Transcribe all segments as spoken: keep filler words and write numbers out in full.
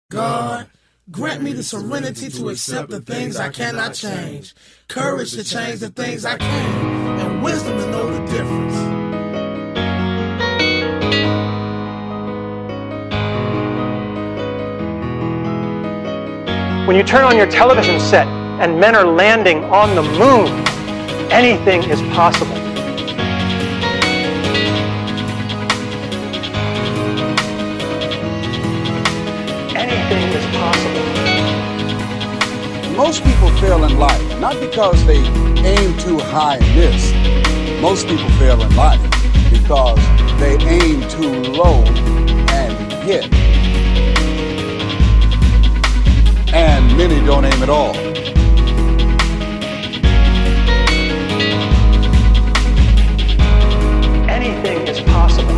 God, grant me the serenity to accept the things I cannot change, courage to change the things I can, and wisdom to know the difference. When you turn on your television set and men are landing on the moon, anything is possible. Anything is possible. Most people fail in life, not because they aim too high and miss. Most people fail in life because they aim too low and hit. And many don't aim at all. Anything is possible.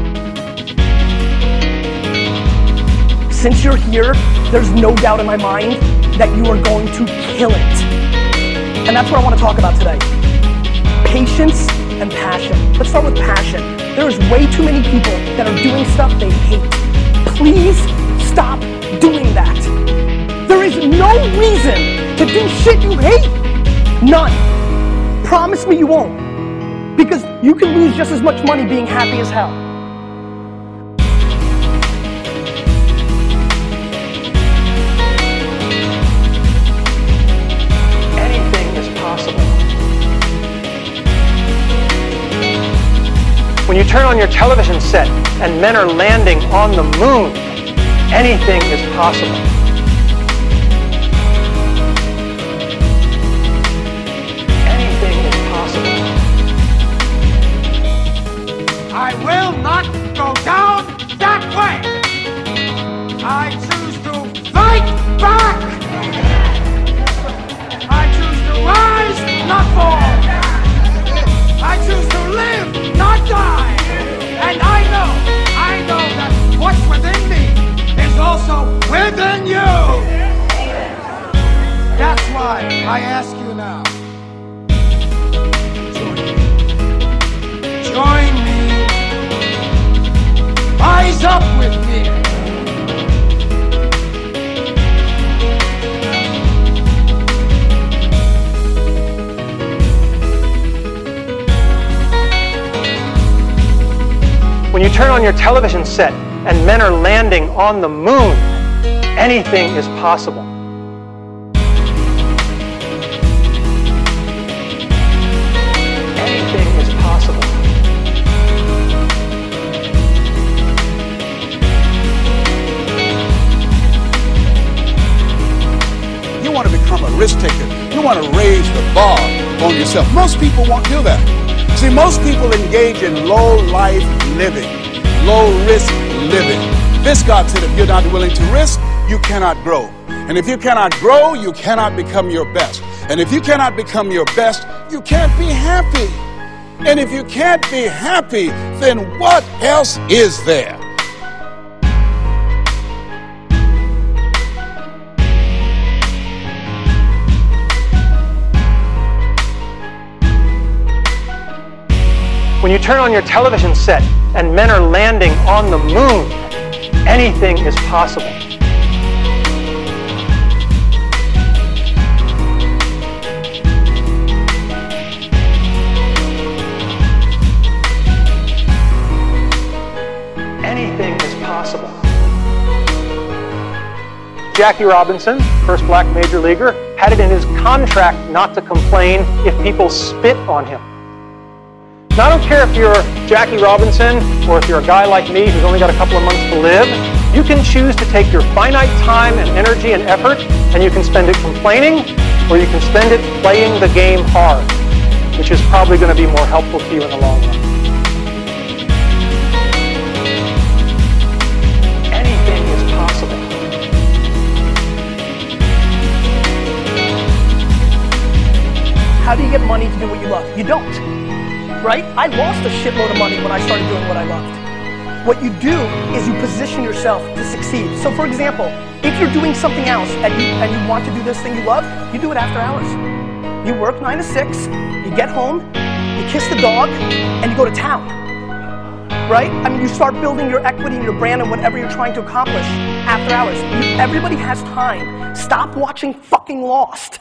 Since you're here, there's no doubt in my mind that you are going to kill it. And that's what I want to talk about today. Patience and passion. Let's start with passion. There is way too many people that are doing stuff they hate. Please stop doing that. There is no reason to do shit you hate. None. Promise me you won't. Because you can lose just as much money being happy as hell. Anything is possible. When you turn on your television set and men are landing on the moon, anything is possible. I will not go down that way. I choose to fight back. I choose to rise, not fall. I choose to live, not die. And I know, I know that what's within me is also within you. That's why I ask you now. Join me. Rise up with me. When you turn on your television set and men are landing on the moon, anything is possible. Anything is possible. You want to become a risk taker. You want to raise the bar on yourself. Most people won't do that. See, most people engage in low-life living, low-risk living. This, God said, if you're not willing to risk, you cannot grow. And if you cannot grow, you cannot become your best. And if you cannot become your best, you can't be happy. And if you can't be happy, then what else is there? When you turn on your television set and men are landing on the moon, anything is possible. Anything is possible. Jackie Robinson, first black major leaguer, had it in his contract not to complain if people spit on him. Now, I don't care if you're Jackie Robinson or if you're a guy like me who's only got a couple of months to live. You can choose to take your finite time and energy and effort, and you can spend it complaining, or you can spend it playing the game hard, which is probably going to be more helpful to you in the long run. Anything is possible. How do you get money to do what you love? You don't. Right? I lost a shitload of money when I started doing what I loved. What you do is you position yourself to succeed. So for example, if you're doing something else and you, and you want to do this thing you love, you do it after hours. You work nine to six, you get home, you kiss the dog, and you go to town. Right? I mean, you start building your equity and your brand and whatever you're trying to accomplish after hours. You, Everybody has time. Stop watching fucking Lost.